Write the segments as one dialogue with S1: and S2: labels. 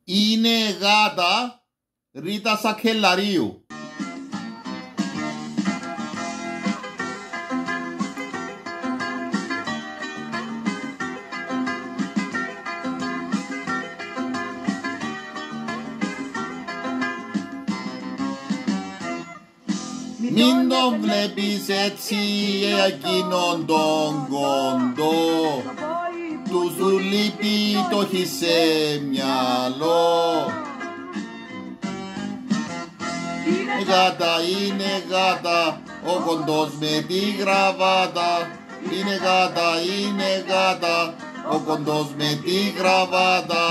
S1: Είναι γάτα Ρίτα Σακελαρίου. Μην τον βλέπεις έτσι εκείνον τον κοντό, του σου λείπει το έχει σε μυαλό. Είναι γάτα, ο κοντός με τη γραβάτα. Είναι γάτα, ο κοντός με τη γραβάτα.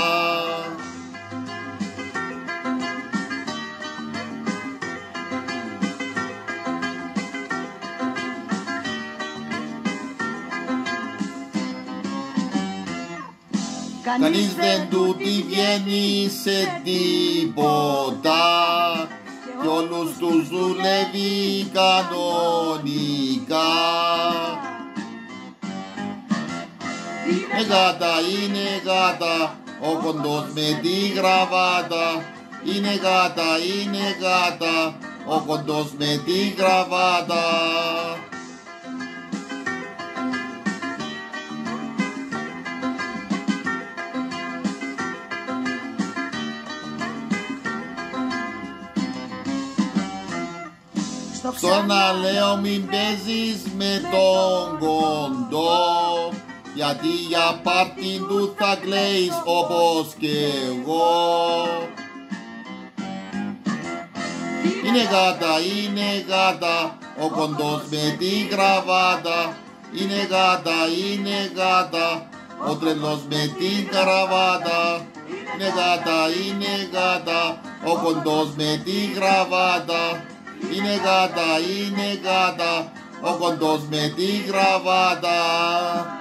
S1: Κανείς δεν του τη βγαίνει σε τίποτα κι όλους τους δουλεύει κανονικά. Είναι γάτα, ο κοντός με τη γραβάτα. Είναι γάτα, ο κοντός με τη γραβάτα. Στο να λέω μην παίζεις με τον κοντό, γιατί για πάρτι του θα κλαίεις όπως κι εγώ. Είναι γάτα, ο κοντός με τη γραβάτα. Είναι γάτα, ο τρελός με την γραβάτα. Είναι γάτα, ο κοντός με τη γραβάτα. Είναι γάτα, ο κοντός με τη γραβάτα.